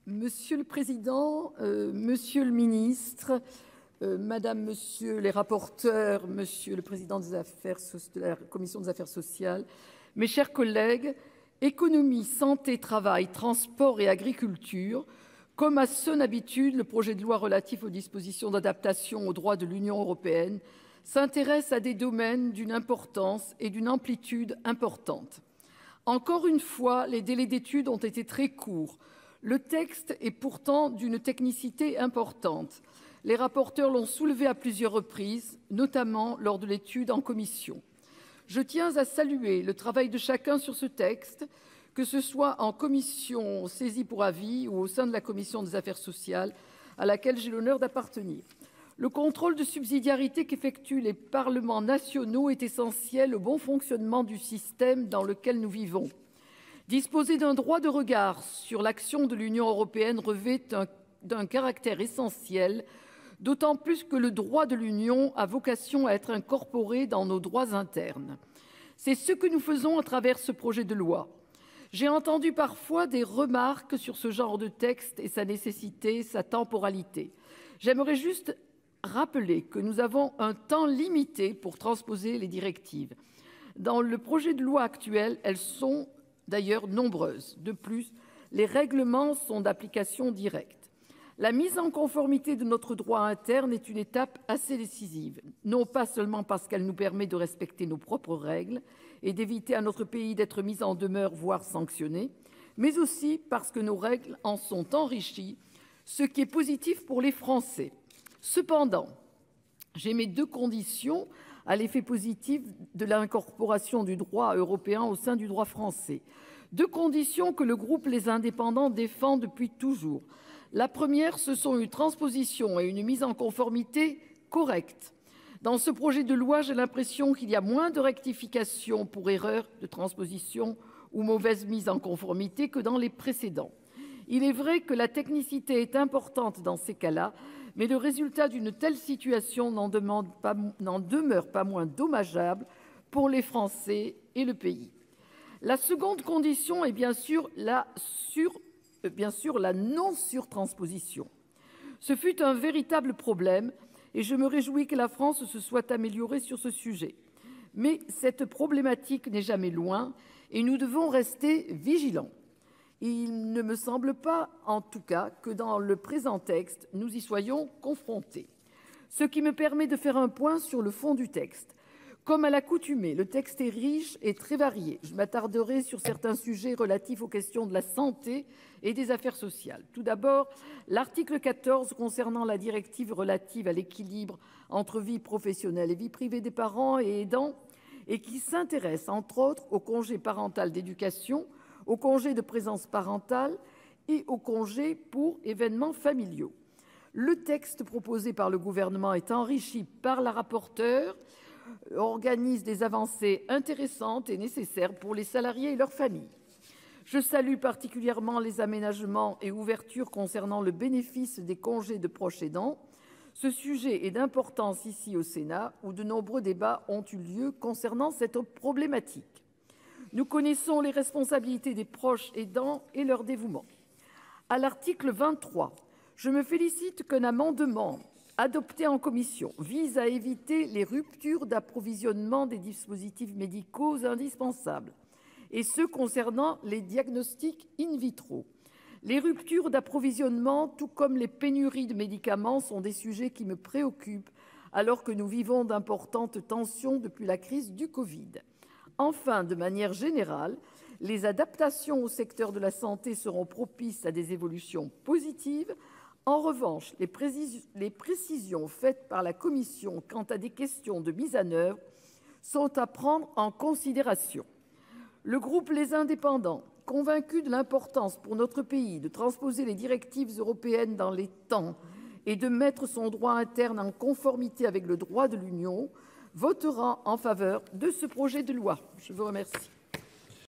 Monsieur le président, monsieur le ministre, madame, monsieur les rapporteurs, monsieur le président de la commission des affaires sociales, mes chers collègues, économie, santé, travail, transport et agriculture, comme à son habitude, le projet de loi relatif aux dispositions d'adaptation au droit de l'Union européenne s'intéresse à des domaines d'une importance et d'une amplitude importantes. Encore une fois, les délais d'étude ont été très courts. Le texte est pourtant d'une technicité importante. Les rapporteurs l'ont soulevé à plusieurs reprises, notamment lors de l'étude en commission. Je tiens à saluer le travail de chacun sur ce texte, que ce soit en commission saisie pour avis ou au sein de la commission des affaires sociales, à laquelle j'ai l'honneur d'appartenir. Le contrôle de subsidiarité qu'effectuent les parlements nationaux est essentiel au bon fonctionnement du système dans lequel nous vivons. Disposer d'un droit de regard sur l'action de l'Union européenne revêt d'un caractère essentiel, d'autant plus que le droit de l'Union a vocation à être incorporé dans nos droits internes. C'est ce que nous faisons à travers ce projet de loi. J'ai entendu parfois des remarques sur ce genre de texte et sa nécessité, sa temporalité. J'aimerais juste rappeler que nous avons un temps limité pour transposer les directives. Dans le projet de loi actuel, elles sont d'ailleurs nombreuses. De plus, les règlements sont d'application directe. La mise en conformité de notre droit interne est une étape assez décisive, non pas seulement parce qu'elle nous permet de respecter nos propres règles et d'éviter à notre pays d'être mis en demeure, voire sanctionné, mais aussi parce que nos règles en sont enrichies, ce qui est positif pour les Français. Cependant, j'émets deux conditions à l'effet positif de l'incorporation du droit européen au sein du droit français. Deux conditions que le groupe Les Indépendants défend depuis toujours. La première, ce sont une transposition et une mise en conformité correcte. Dans ce projet de loi, j'ai l'impression qu'il y a moins de rectifications pour erreur de transposition ou mauvaise mise en conformité que dans les précédents. Il est vrai que la technicité est importante dans ces cas-là, mais le résultat d'une telle situation n'en demeure pas moins dommageable pour les Français et le pays. La seconde condition est bien sûr la non-surtransposition. Ce fut un véritable problème et je me réjouis que la France se soit améliorée sur ce sujet. Mais cette problématique n'est jamais loin et nous devons rester vigilants. Il ne me semble pas, en tout cas, que dans le présent texte, nous y soyons confrontés. Ce qui me permet de faire un point sur le fond du texte. Comme à l'accoutumée, le texte est riche et très varié. Je m'attarderai sur certains sujets relatifs aux questions de la santé et des affaires sociales. Tout d'abord, l'article 14 concernant la directive relative à l'équilibre entre vie professionnelle et vie privée des parents et aidants et qui s'intéresse entre autres au congé parental d'éducation, au congé de présence parentale et au congé pour événements familiaux. Le texte proposé par le gouvernement est enrichi par la rapporteure, organise des avancées intéressantes et nécessaires pour les salariés et leurs familles. Je salue particulièrement les aménagements et ouvertures concernant le bénéfice des congés de proches aidants. Ce sujet est d'importance ici au Sénat, où de nombreux débats ont eu lieu concernant cette problématique. Nous connaissons les responsabilités des proches aidants et leur dévouement. À l'article 23, je me félicite qu'un amendement adopté en commission vise à éviter les ruptures d'approvisionnement des dispositifs médicaux indispensables, et ce concernant les diagnostics in vitro. Les ruptures d'approvisionnement, tout comme les pénuries de médicaments, sont des sujets qui me préoccupent alors que nous vivons d'importantes tensions depuis la crise du Covid. Enfin, de manière générale, les adaptations au secteur de la santé seront propices à des évolutions positives. En revanche, les précisions faites par la Commission quant à des questions de mise en œuvre sont à prendre en considération. Le groupe Les Indépendants, convaincu de l'importance pour notre pays de transposer les directives européennes dans les temps et de mettre son droit interne en conformité avec le droit de l'Union, votera en faveur de ce projet de loi. Je vous remercie.